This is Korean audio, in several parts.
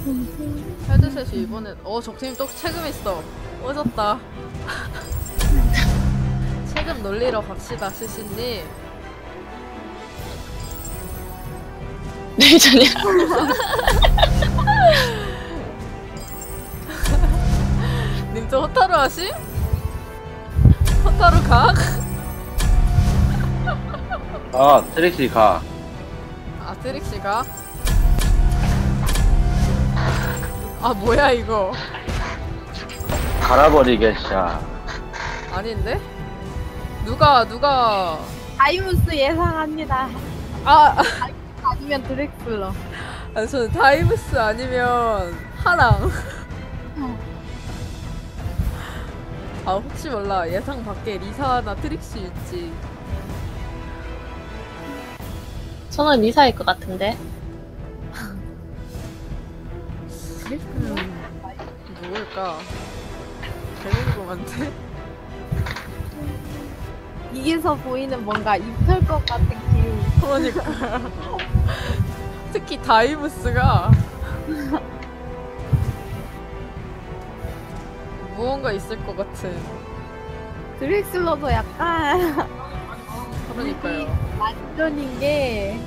헤드셋이 이번에 적팀 또 책임 있어. 꺼졌다. 책임 놀리러 갑시다, 시시님. 네, 전혀. 님 또 호타루 하심? 호타루 각? 트릭시 가. 아, 트릭시 각? 아, 뭐야 이거. 갈아버리겠샤. 아닌데? 누가 다이무스 예상합니다. 아, 아니면 드렉슬러. 아니, 저는 다이브스 아니면 하랑. 아, 혹시 몰라. 예상 밖에 리사나 트릭시 있지. 저는 리사일 것 같은데. 누굴까? 개궁금한데? 이게서 보이는 뭔가 입힐 것 같은 기운. 그러니까. 특히 다이브스가 무언가 있을 것 같은. 드렉슬러도 약간 그러니까요. 완전인 게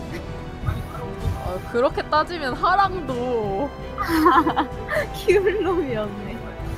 그렇게 따지면 하랑도 키울 놈이었네.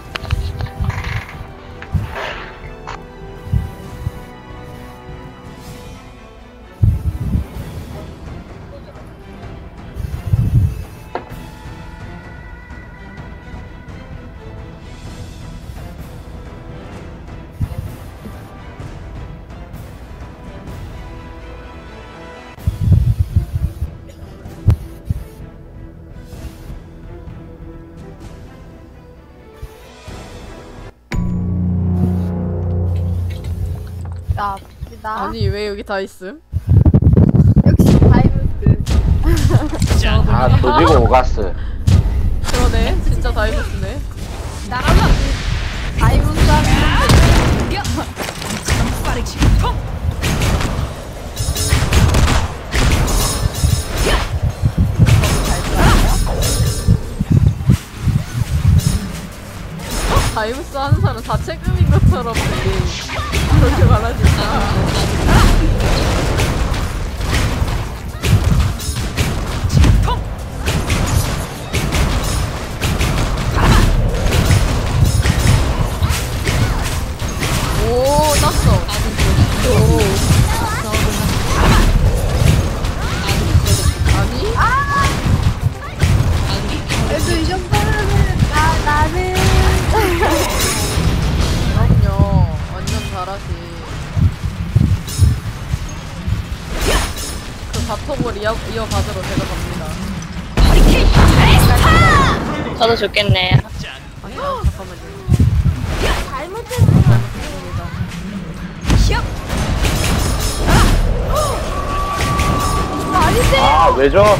나 아니 왜 여기 다 있음? 역시 다이무스. 조지고 오가스. 그러네, 진짜 다이브스네. 나라면 다이무스 하면 다이브스 하는 사람 다 책임인 것처럼 그렇게 말하니까. 오, 땄어. 아니? 그래도 이 정도면은 나는 그럼요. 완전 잘하지. 그 바텀을 이어받으러 제가 갑니다. 저도 좋겠네요. 아니요, 잠깐만요. 잘못했어. 왜죠?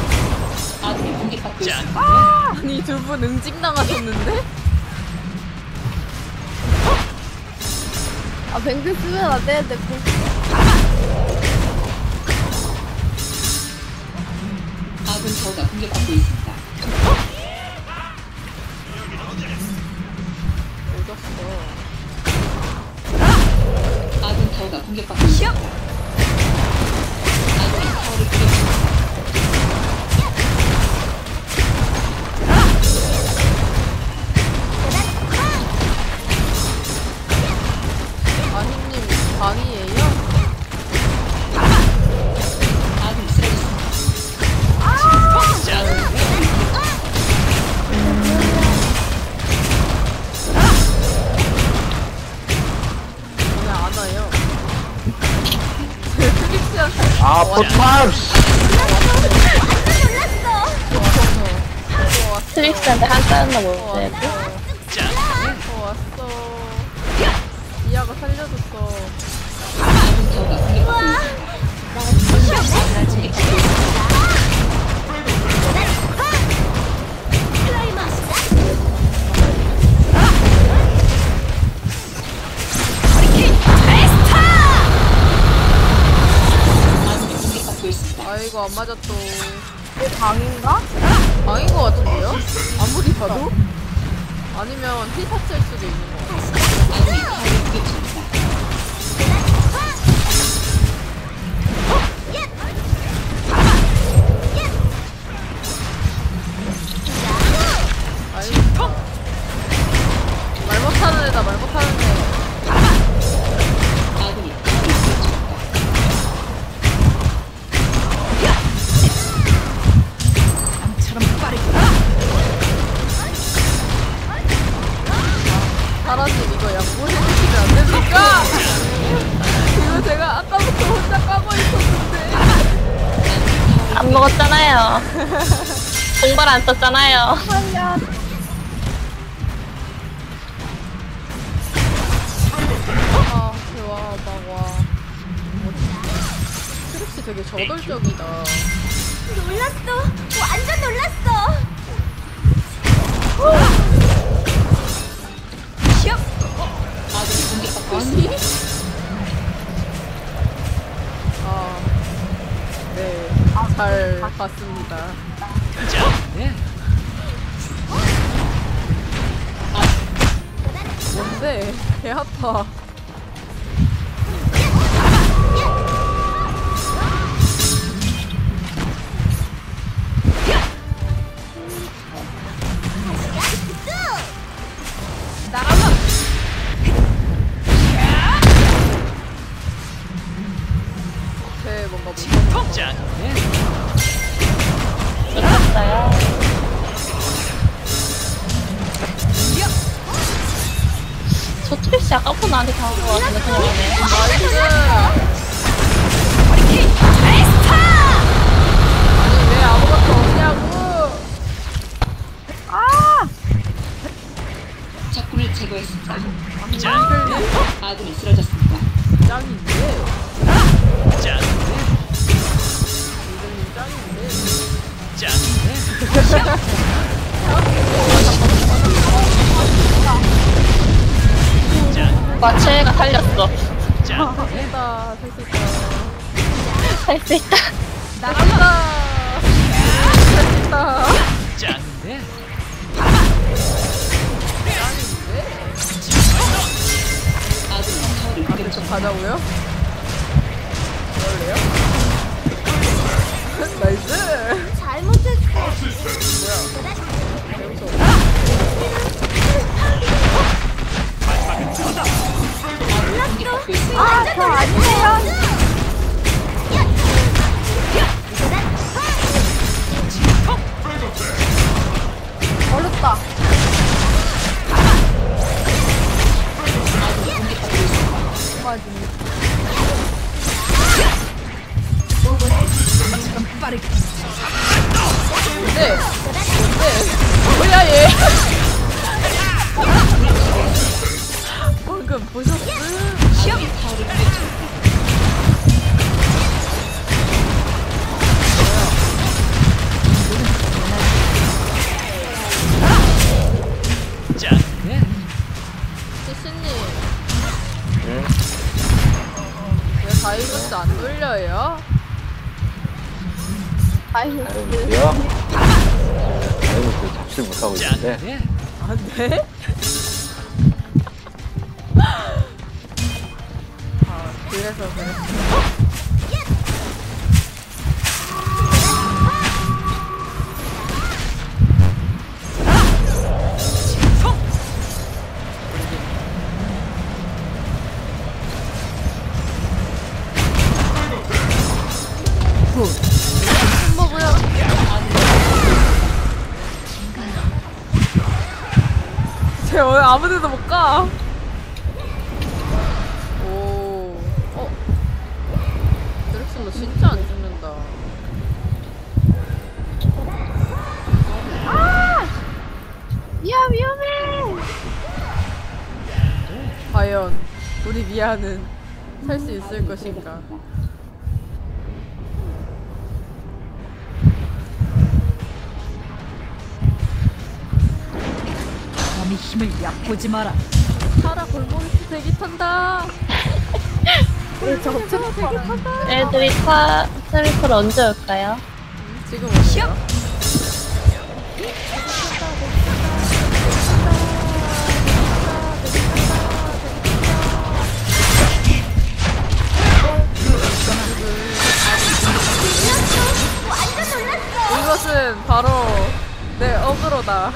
아니, 두 분 응징당하셨는데? 아 뱅크 쓰면 안 되는데 아군 타워가 공격받고 있습니다. 오졌어. 아군 타워가 공격받고 있습니다. 아군이 타워를 공격합니다. 아니님 방이에요? 아군이 쓰러졌습니다. 그냥 안 와요. 트릭시한테 포탑! 트릭스한테 한 싸였나 보네. 왔어. 이아가 살려줬어. 아군 타워가 공격받고 있습니다. 아군이 공격받고 있습니다. 아이고, 안 맞았어. 방인가? 방인 것 같은데요? 안 저도? 아니면 티셔츠일 수도 있는 거 같아. 아군이 타워를 공격 중이다. 아이고. 말 못하는 애다, 말 못하는 애. 아군이 타워를 공격 중이다. 사라진 이거 양보해주시면 안 됩니까? 이거 제가 아까부터 혼자 까고 있었는데. 안 먹었잖아요. 공발 안 썼잖아요. 아, 대화하다가. 트릭시 되게 저돌적이다. 놀랐어. 완전 놀랐어. 아군이 공격받고 아니? 있습니다. 아, 네. 잘 봤습니다. 뭔데? 개 아파. 나가봐! 쟤 뭔가 무서워. 미쳤어요. 저 트릭시 아까부터 나한테 당한 것 같은데 생각하네. 나이스! 아니, 왜 아무것도 없냐고! 적군을 제거했습니다. 짱클리? 아군이 쓰러졌습니다. 짱인데? 짱인데? 마체가 살렸어. 됐다, 됐다. 할 수 있다. 나간다! 됐다. 짠데? 아군이 타워를 공격 중이다. 가자고요? 그럴래요? 나이스! 잘못했어. 공격받고 있습니다. 아, 저 아니에요. 어렵다. 아군이 공격받고 있습니다. 맞아. 뭔데? 뭔데? 뭐야 얘? 방금 보셨어? 아군이 타워를 공격 중이다. 시시님 응? 왜 다이브스 안 돌려요? 아이고요? 아이고, 그 잡지 못하고 있는데. 안 돼? 아, 그래서 그랬어. 뭐야? 쟤 오늘 아무데도 못 가. 오, 드렉슬러 진짜 안 죽는다. 야, 위험해. 과연 우리 미아는 살 수 있을 것인가? 감히 힘을 얕보지 마라. 사라 골목에서 대기 탄다. 저 옵션 대기 탄다. 애들이 트리플 언제 올까요? 지금 오시죠? 어그로다.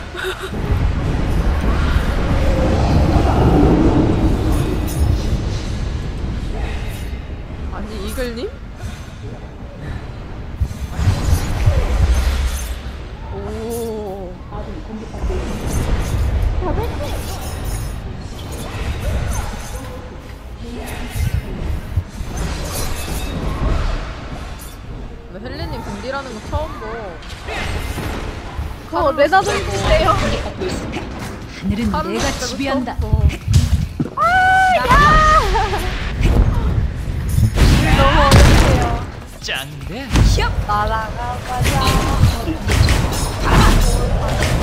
아니 이글님? 오. 나 헬리님 군디라는 거 처음 봐. 그거 레나돌인데요. 공격받고 있습니다. 하늘은 하루 내가 종일 지배한다. 처음 너무 어렵대요. 짠데? 날아가봐자. 아군 타워를 공격 중.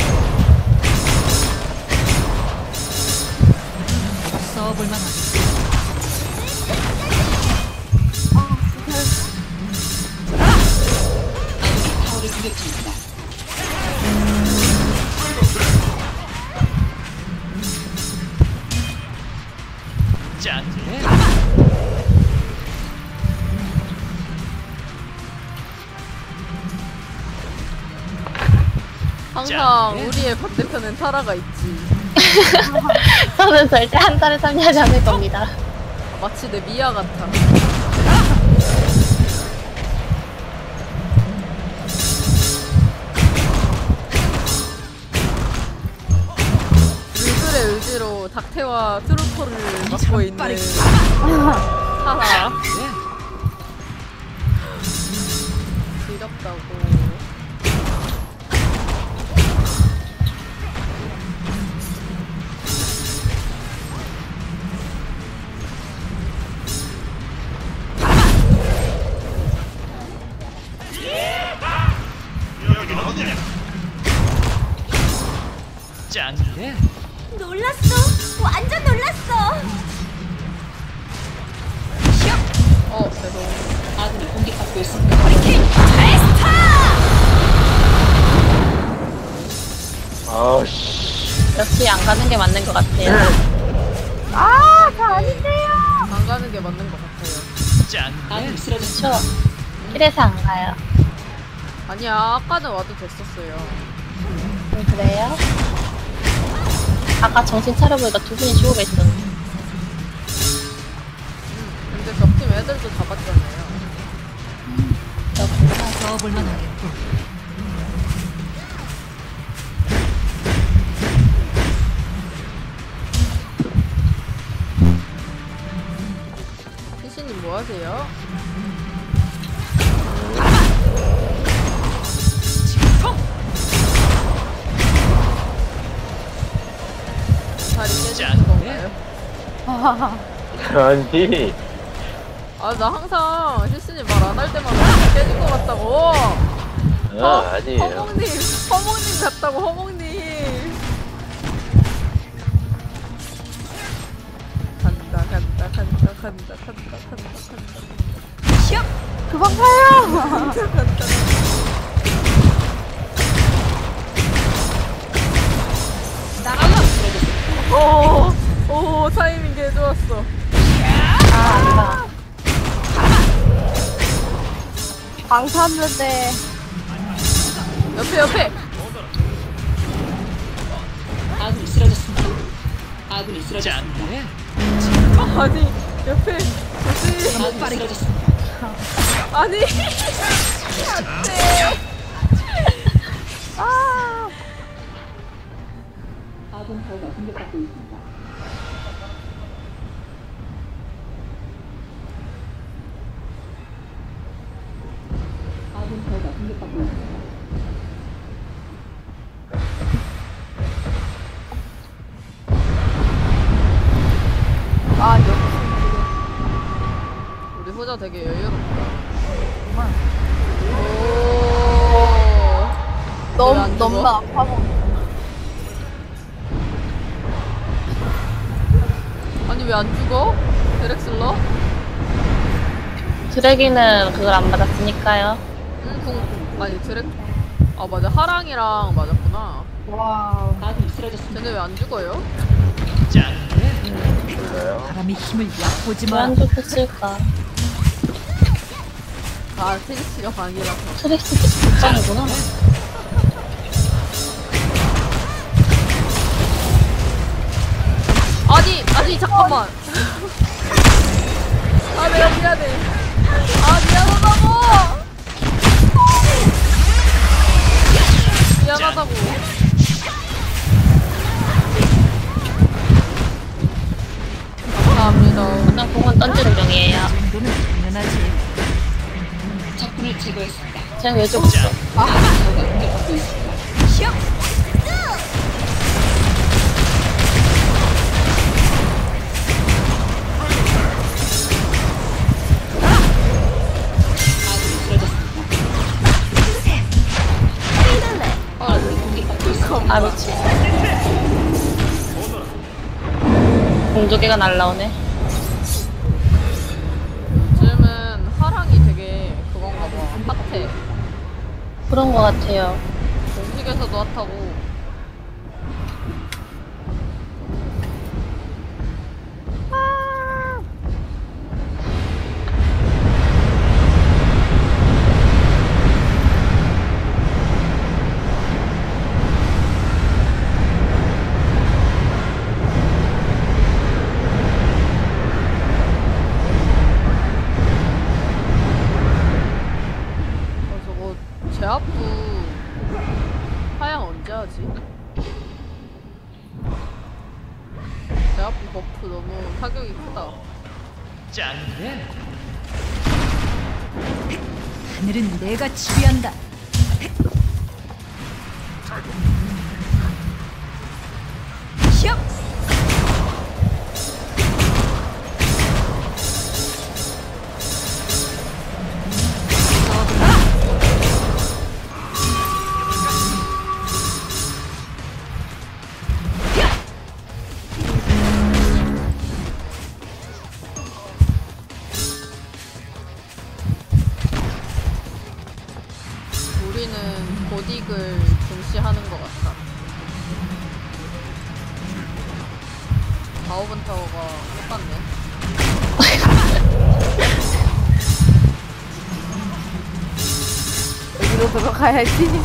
써볼 만하다. 아군 타워를 공격 중입니다. 짠데? 항상 우리의 반대편엔 타라가 있지. 저는 절대 한 달에 참여하지 않을 겁니다. 마치 내 미아 같아. 물들의 의지로 닥테와 트루퍼를 맡고 있는 타라. 지겹다고. 짠데? 놀랐어. 완전 놀랐어. 죄송. 아군이 공격받고 있습니다. 아씨. 역시 안 가는 게 맞는 것 같아요. 아, 저 아닌데요. 안 가는 게 맞는 것 같아요. 짠데? 아군이 쓰러졌습니다. 그쵸? 이래서 안 가요. 아니야, 아까는 와도 됐었어요. 그래요? 아까 정신 차려보니까 두 분이 쉬고 계셨는데. 근데 적팀 애들도 잡았잖아요. 써볼 만하겠고. 피시님 뭐 하세요? 다리 깨지는 건가요? 아니. 아, 나 항상 실수님 말 안 할 때마다 다리 깨진 것 같다고. 아니에요. 허몽님 같다고, 허몽님. 간다. 그만 가요. 간다. 오, 타이밍 개 좋았어. 안 가. 방탄는데 옆에. 아군이 쓰러졌습니다. 아군이 쓰러졌습니다. 짠데? 아니, 옆에. 뭐지? 아군이 쓰러졌습니다. 아니. 안 돼. 아. 아군 타워가 공격받고 있습니다. 아군 타워가 공격받고 있습니다. 아, 역시. 우리 후자 되게 여유롭다. 오. 왜안 죽어? 너무 아파 보여. 아니, 왜 안 죽어? 데렉슬러? 드래기는 그걸 안 받았으니까요. 아니, 아, 맞아. 하랑이랑 맞았구나. 와. 아군이 쓰러졌습니다. 쟤네 왜 안 죽어요? 짠데? 그래요? 바람의 힘을 얕보지 왜 마라. 안 좋겠을까? 아, 트리스가 방이라서. 트릭스 직장이구나. 아니 잠깐만. 아 내가 미안해. 아 미안하다고. 미안하다고. 감사합니다. 그냥 공은 던지는 중이에요. 정도는 당연하지. 적군을 제거했습니다. 제가 왜 죽었어? 아군 타워가 공격받고 있습니다. 아군이 쓰러졌습니다. 아군이 공격받고 있습니다. 아 미치. 공조개가 날라오네. 요즘은 화랑이 되게 그건가 봐. 핫해. 그런 거 같아요. 공식에서도 핫하고. 저거 제압부 하양 언제 하지? 제압부 버프 너무 타격이 크다. 짠데? 하늘은 내가 지배한다. 우리는 고딕을 중시하는 것 같다. 바오븐 타워가 똑같네. 여기로 들어가야지.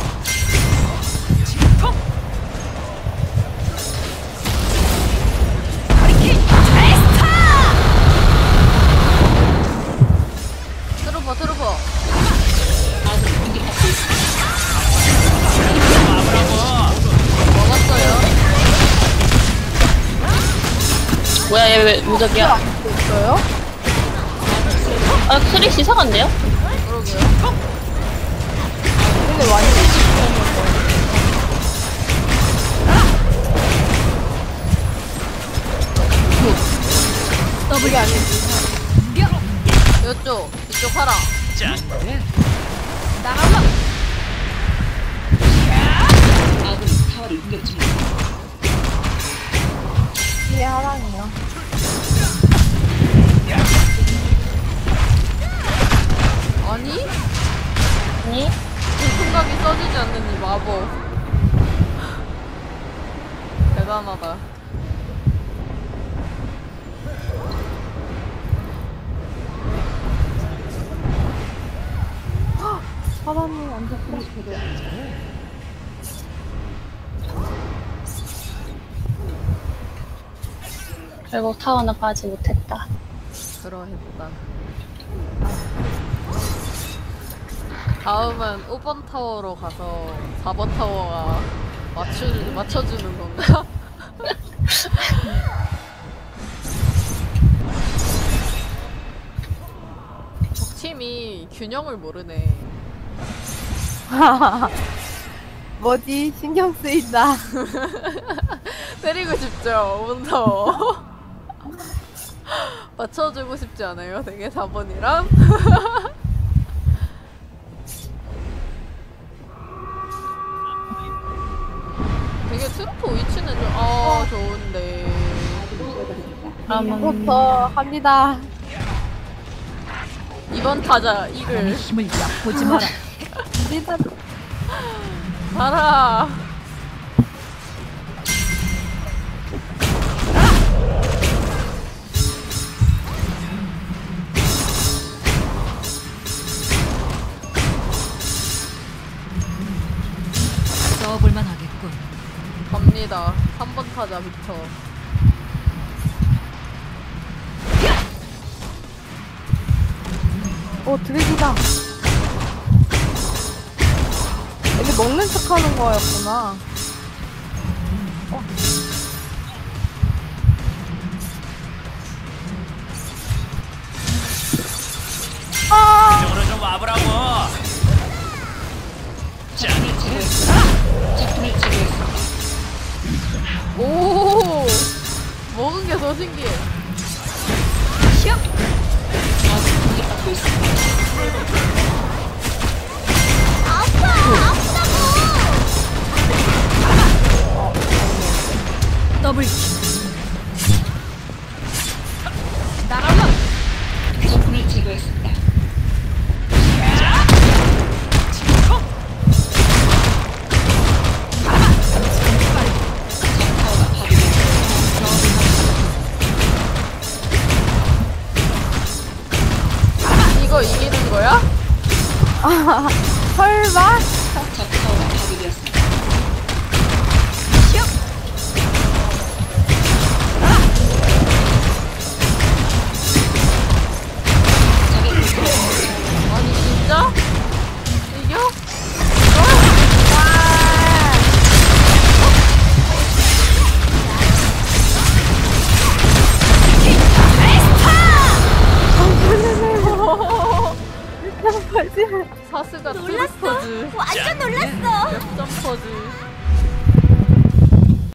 트루버 트루버. 아군이 공격받고 있습니다. 먹었어요. 뭐야 얘 왜 무적이야? 있어요? 아 크릭 이상한데요? 그러게요. 근데 완전 더블이 아니지. 이쪽 하라. 짠데? 아군이 타워를 공격 중입니다. 이게 하랑이요. 아니? 아니? 생각이 써지지 않는 이 마법. 대단하다. 사람이 완전 프리스로. 결국 타워는 가지 못했다. 그러했다. 다음은 5번 타워로 가서 4번 타워가 맞춰주는 건가? 적팀이 균형을 모르네. 뭐지? 신경 쓰인다. 때리고 싶죠, 5번 타워. 맞춰주고 싶지 않아요? 되게 4번이랑? 되게 트루프 위치는 좀, 좋은데. 이부터 합니다. 2번 타자, 이글. 힘을 얕보지 마라. 일단 가라. 써볼만 하겠군. 갑니다. 3번 타자 빅터. 드래기다. 이게 먹는 척 하는 거였구나. 이쪽으로 좀 와보라고. 적군을 제거했습니다. 적군을 제거했습니다. 오 먹은 게 더 신기해. 아군 공격받고 있습니다. 더블 킬. 적군을 제거했습니다. 이거 이기는 거야? 설마?